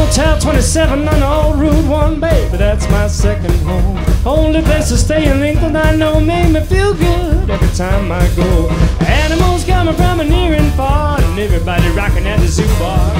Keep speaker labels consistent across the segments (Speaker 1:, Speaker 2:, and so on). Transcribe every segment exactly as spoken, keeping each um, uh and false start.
Speaker 1: Motel twenty-seven on old Route one, baby, that's my second home. Only place to stay in England I know made me feel good every time I go. Animals coming from near and far, and everybody rocking at the zoo bar.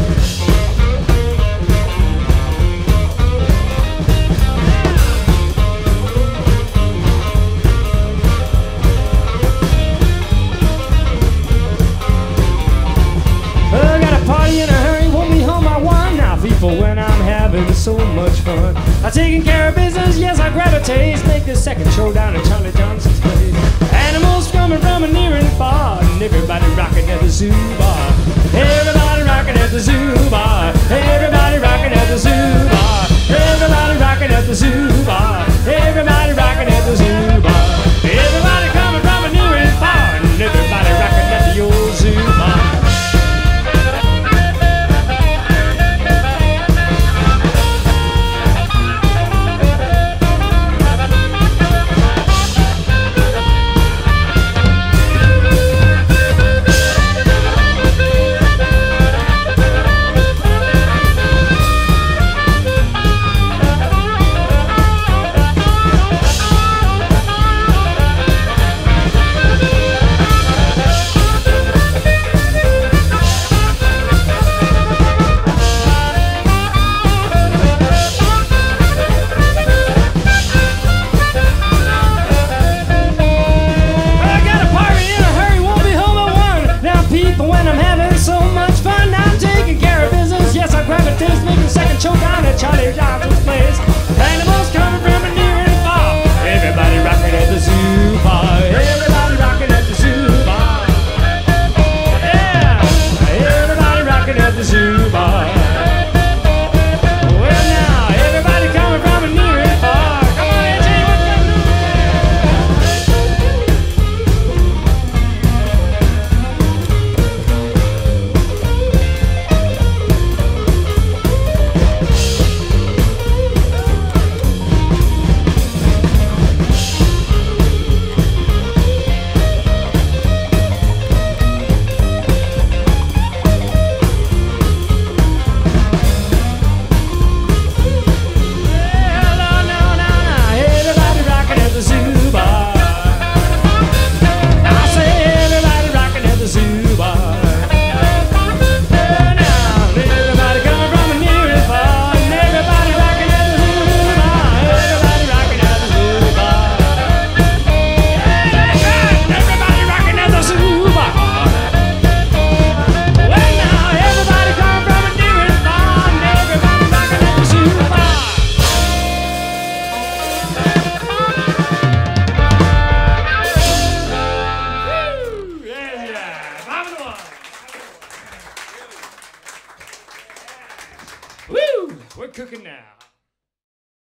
Speaker 1: I got a party in a hurry, won't be home by one. Now people, when I'm having so much fun, I'm taking care of business, yes I grab a taste. Make the second show down at Charlie Johnson's place. Animals coming from near and far, and everybody rocking at the zoo bar. Everybody rocking at the zoo bar. Everybody rocking at the zoo bar. Everybody rocking at the zoo bar. Everybody rocking at the zoo bar. Everybody coming from near and far, and everybody rocking at the old zoo bar. Choke down at Charlie Johnson's place. Animals coming from near and far. Everybody rocking at the zoo bar. Everybody rocking at the zoo bar. Yeah, everybody rocking at the zoo bar. Well now, everybody coming from near and far. Come on, A J, what's going on? We're cooking now.